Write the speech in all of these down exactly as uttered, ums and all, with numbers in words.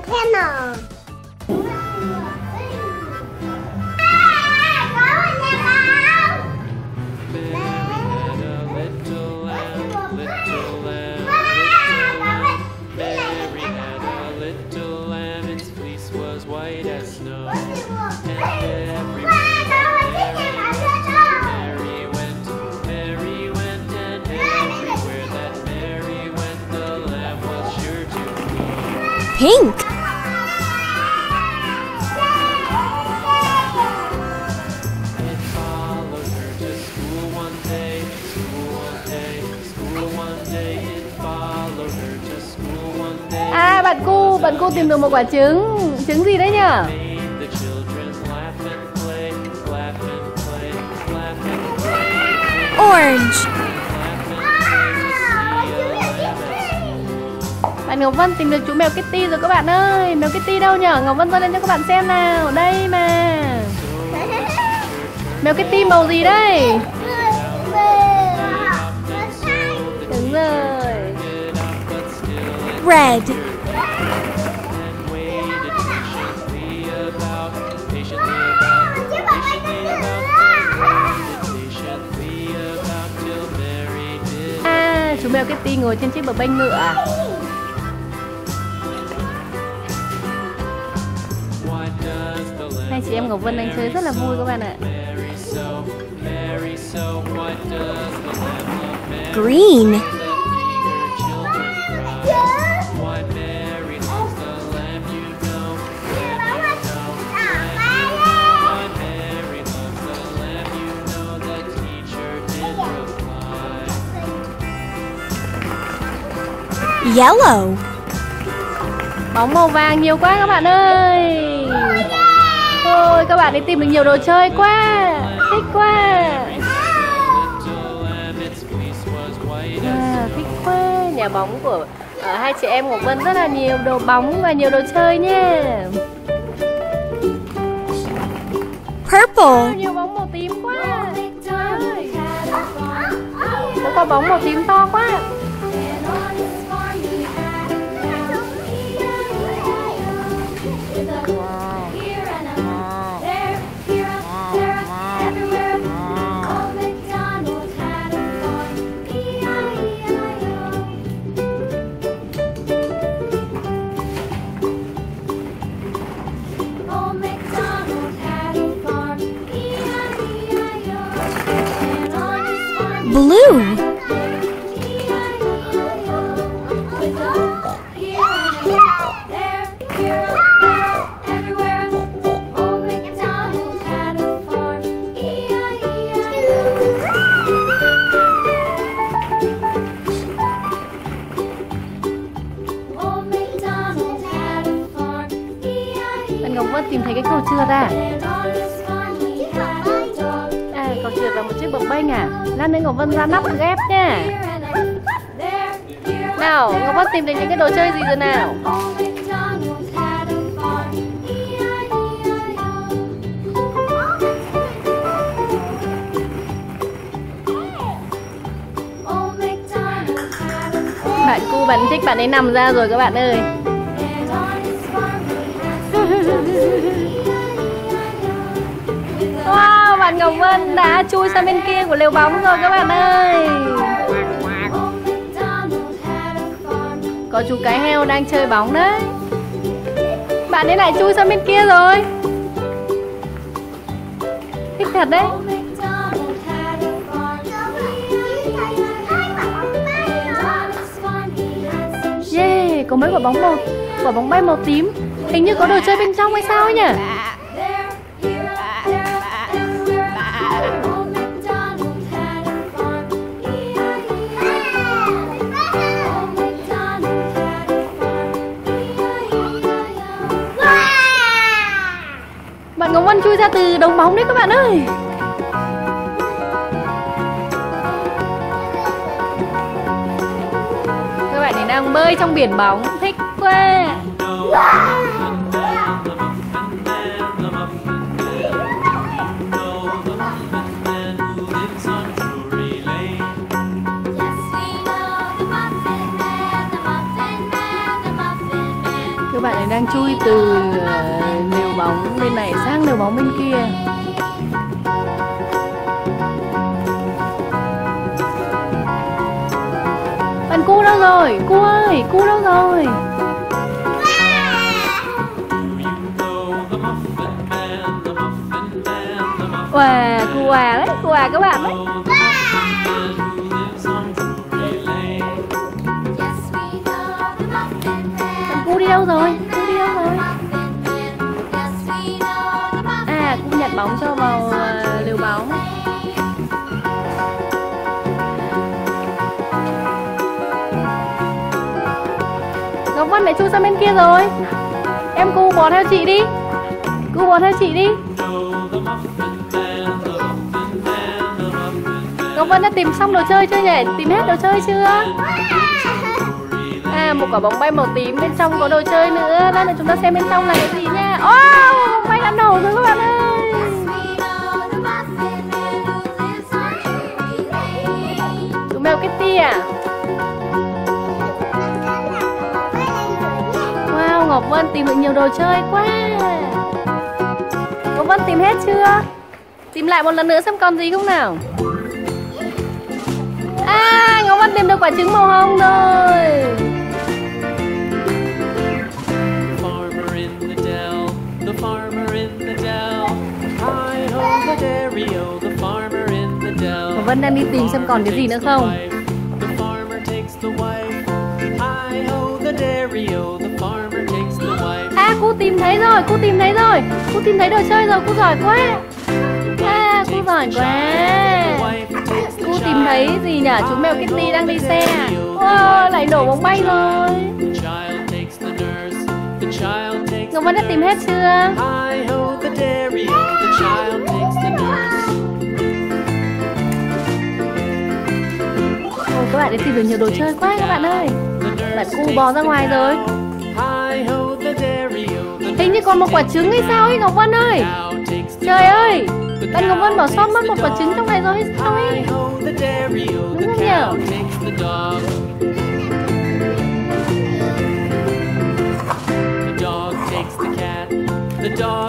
Channel. Pink. À, bạn cu, bạn cu tìm được một quả trứng. Trứng gì đấy nhở? Orange. Bạn Ngọc Vân tìm được chú mèo Kitty rồi các bạn ơi. Mèo Kitty đâu nhở? Ngọc Vân giơ lên cho các bạn xem nào. Đây mà. Mèo Kitty màu gì đây? Đúng rồi. Red. À, chú mèo Kitty ngồi trên chiếc bờ bênh ngựa. Hai chị em Ngọc Vân đang chơi rất là vui các bạn ạ. Green. Yellow. Bóng màu vàng nhiều quá các bạn ơi. Thôi các bạn ấy tìm được nhiều đồ chơi quá. Thích quá. À, thích quá. Nhà bóng của à, hai chị em Ngọc Vân rất là nhiều đồ bóng và nhiều đồ chơi nha. Purple. Nhiều bóng màu tím quá. Có quả bóng màu tím to quá. Blue. Bạn Ngọc Vân tìm thấy cái cầu trượt à? À, cầu trượt là một chiếc bập bênh à? Lát nữa Ngọc Vân ra nắp ghép nha. Nào, Ngọc Vân tìm được những cái đồ chơi gì rồi nào? Bạn cu bạn thích bạn ấy nằm ra rồi các bạn ơi. Wow, bạn Ngọc Vân đã chui sang bên kia của lều bóng rồi các bạn ơi. Có chú cái heo đang chơi bóng đấy. Bạn ấy lại chui sang bên kia rồi. Thích thật đấy. Yeah, có mấy quả bóng màu, quả bóng bay màu tím. Hình như có đồ chơi bên trong hay sao ấy nhỉ? Bạn Ngọc Vân chui ra từ đống bóng đấy các bạn ơi. Các bạn ấy đang bơi trong biển bóng, thích quá. Các bạn ấy đang chui từ uh, nều bóng bên này sang nều bóng bên kia. Bạn cu đâu rồi? Cu ơi, cu đâu rồi? Wow, cu à đấy, cu à các bạn đấy. Bạn cu đi đâu rồi? Cu đi đâu rồi? À, cu nhặt bóng cho vào uh, lều bóng. Ngọc Vân lại chui sang bên kia rồi. Em cu bò theo chị đi. Cu bò theo chị đi. Ngọc Vân đã tìm xong đồ chơi chưa nhỉ? Tìm hết đồ chơi chưa? À, một quả bóng bay màu tím, bên trong có đồ chơi nữa. Đây là chúng ta xem bên trong là cái gì nha. Oh, bóng bay đã nổ rồi các bạn ơi. Chú mèo Kitty à? Wow, Ngọc Vân tìm được nhiều đồ chơi quá. Ngọc Vân tìm hết chưa? Tìm lại một lần nữa xem còn gì không nào. À, Ngọc Vân tìm được quả trứng màu hồng rồi. Ngọc Vân đang đi tìm xem còn cái gì nữa không. À, cô tìm thấy rồi, cô tìm thấy rồi. Cô tìm thấy đồ chơi rồi, cô giỏi quá. À, cô giỏi quá. Cô tìm thấy gì nhỉ? Chú mèo Kitty đang đi xe. Wow, lại nổ bóng bay rồi. Ngọc Vân đã tìm hết chưa? Ồ, các bạn đã tìm được nhiều đồ chơi quá các bạn ơi. Bạn cu bò ra ngoài rồi. Hình như còn một quả trứng hay sao ấy Ngọc Vân ơi. Trời ơi, bạn Ngọc Vân bỏ sót mất một quả trứng trong này rồi hay sao ấy. Đúng không nhỉ? Wow.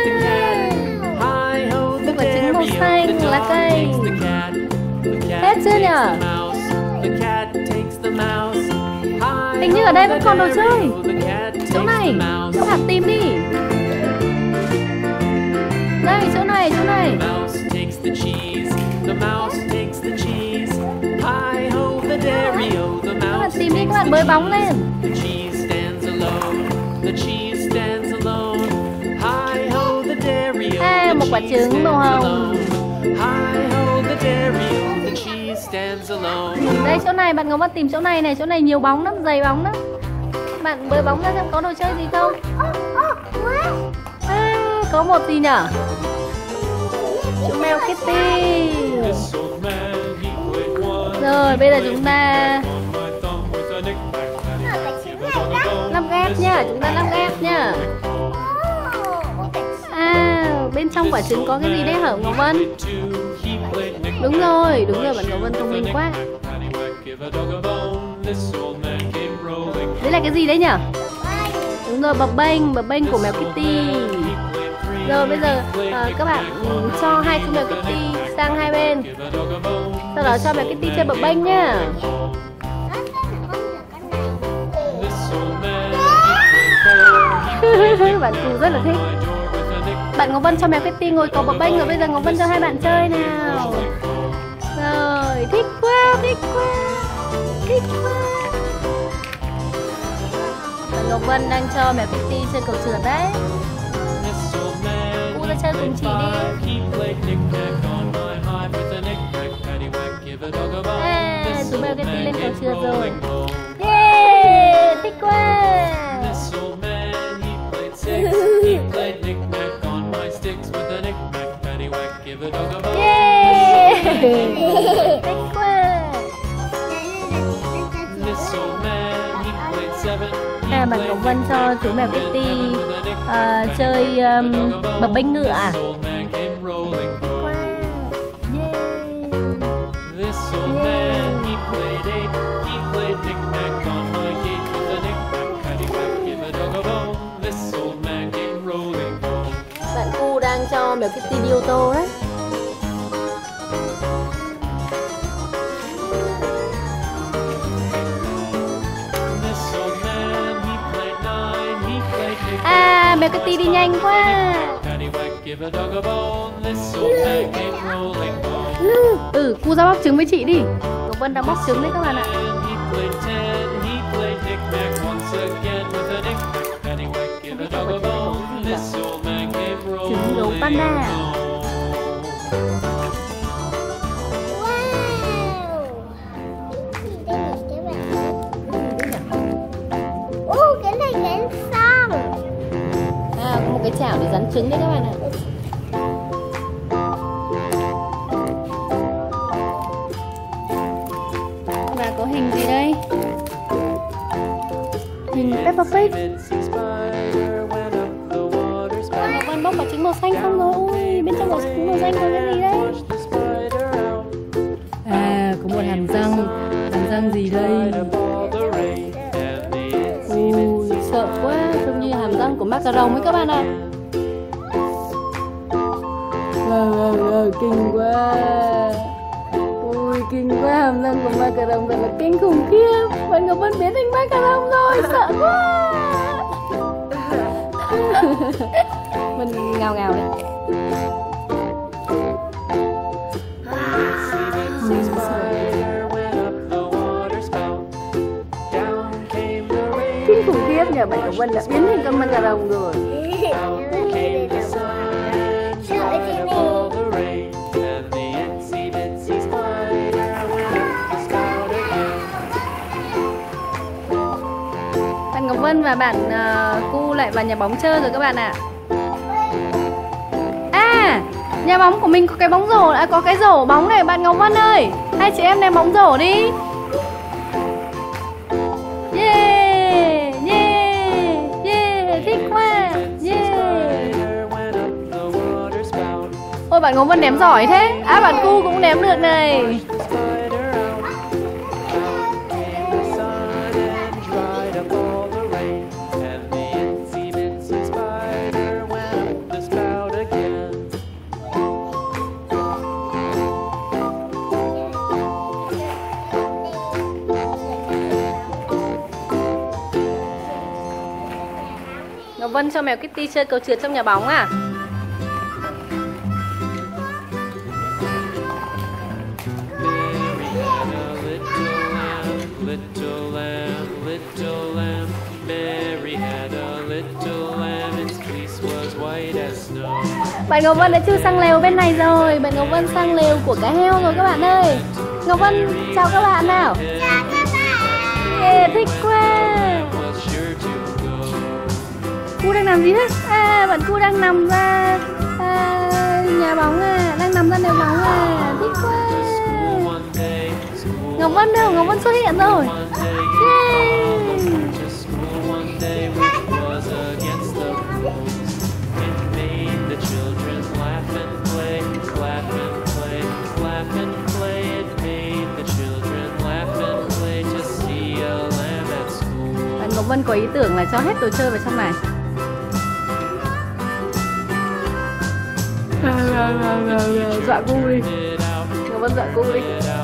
Quả trứng màu xanh lá cây. Hết chưa nhỉ? Hình như ở đây vẫn còn đồ chơi. Chỗ này, các bạn tìm đi. Đây, chỗ này, chỗ này. Các bạn tìm đi, các bạn bơi bóng lên. À, một quả trứng màu hồng. Đây, chỗ này, bạn Ngọc Vân tìm chỗ này này. Chỗ này nhiều bóng lắm, dày bóng lắm. Bạn bơi bóng ra xem có đồ chơi gì không. À, có một gì nhỉ? Chú mèo Kitty. Rồi, bây giờ chúng ta lắp ghép nhá. Chúng ta lắp ghép nhá. À, bên trong quả trứng có cái gì đấy hả Ngọc Vân? Đúng rồi, đúng rồi, bạn Ngọc Vân thông minh quá. Đấy là cái gì đấy nhỉ? Đúng rồi, bập bênh, bập bênh của mèo Kitty. Rồi bây giờ uh, các bạn um, cho hai chú mèo Kitty sang hai bên. Sau đó cho mèo Kitty chơi bập bênh nhá. Bạn Cù rất là thích. Bạn Ngọc Vân cho mèo Kitty ngồi cầu bập bênh rồi, bây giờ Ngọc Vân cho hai bạn chơi nào. Rồi, thích quá, thích quá, thích quá. Bạn Ngọc Vân đang cho mèo Kitty chơi cầu trượt đấy. Cu ra chơi cùng chị đi. À, chú mèo Kitty lên cầu trượt rồi. Yeah, thích quá. Yeah, thích quá. À, bạn Ngọc Vân cho chú mèo Kitty uh, chơi um, bập bênh ngựa à? mèo Kitty đi ô tô đấy. À, mèo Kitty đi nhanh quá. Ừ, cu ra bóc trứng với chị đi. Ngọc Vân đang bóc trứng đấy các bạn ạ. Trứng gấu panda. Ô, cái này đến xong. À, có một cái chảo để rắn trứng đấy các bạn ạ. Và có hình gì đây? Hình Peppa Pig. À, Ngọc Vân bóc quả trứng màu xanh không rồi. Ui, bên trong quả trứng màu xanh có cái gì đây? À, có một hàm răng. Hàm răng gì đây? Ui, sợ quá, trông như hàm răng của macaron ấy các bạn ạ. Wow, wow, wow, kinh quá. Ui, kinh quá, hàm răng của macaron thật là kinh khủng khiếp. Bạn Ngọc Vân biến thành macaron rồi, sợ quá. Mình ngào ngào đi. Kinh khủng khiếp nhờ, bạn Ngọc Vân đã biến thành con macaron rồi. Bạn Ngọc Vân và bạn uh, cu lại vào nhà bóng chơi rồi các bạn ạ. À, nhà bóng của mình có cái bóng rổ, à, có cái rổ bóng này bạn Ngọc Vân ơi. Hai chị em ném bóng rổ đi. Yeah, yeah, yeah, thích quá. Yeah. Ôi bạn Ngọc Vân ném giỏi thế. À, bạn cu cũng ném được này. Ngọc Vân cho mèo Kitty chơi cầu trượt trong nhà bóng à? Bạn Ngọc Vân đã chui sang lều bên này rồi. Bạn Ngọc Vân sang lều của cá heo rồi các bạn ơi. Ngọc Vân chào các bạn nào. Chào các bạn. Yeah, thích quá. Cu đang làm gì thế? À, bạn cu đang nằm ra à, nhà bóng à, đang nằm ra nệm bóng à, thích quá. Ngọc Vân đâu? Ngọc Vân xuất hiện rồi. Yeah. Bạn Ngọc Vân có ý tưởng là cho hết đồ chơi vào trong này. Dọa cu đi. Ngọc Vân dọa cu đi.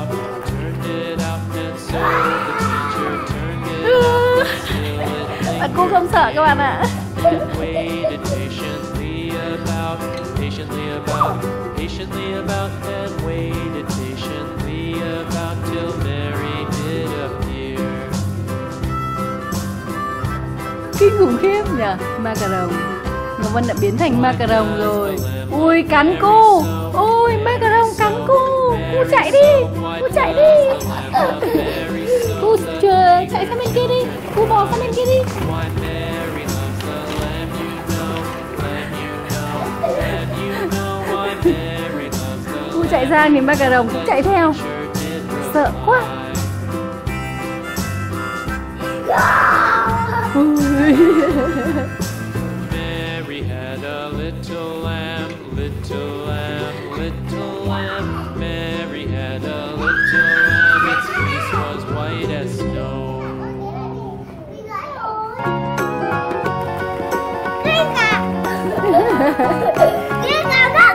Bạn cu không sợ các bạn ạ. Kinh khủng khiếp nhỉ. Macaron. Ngọc Vân đã biến thành macaron rồi. Ui, cắn cu. Ui, macaron cắn cu. Cu chạy đi. Cu chạy đi. Cu chờ, chạy sang bên kia đi. Cu bò sang bên kia đi. Cu chạy ra thì macaron cũng chạy theo. Sợ quá. Mary had a little lamb, little lamb, little lamb. Mary had a little lamb, its fleece was white as snow. Cái nào? Cái nào đó?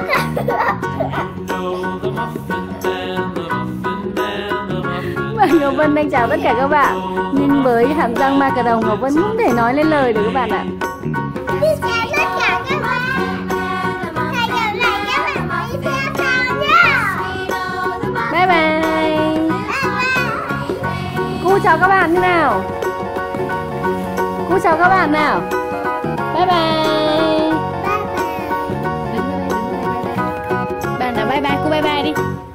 Ngọc Vân đang chào tất cả các bạn. Nhưng với hàm răng ma cà rồng, Ngọc Vân không thể nói lên lời được các bạn ạ. Xin chào tất cả các bạn. Hẹn gặp lại các bạn ở video sau nhé. Bye bye. Cô chào các bạn thế nào? Cô chào các bạn nào. Bye bye. Đứng ra đây, đứng ra đây, bye bye. Bạn nào bye bye, cô bye bye đi.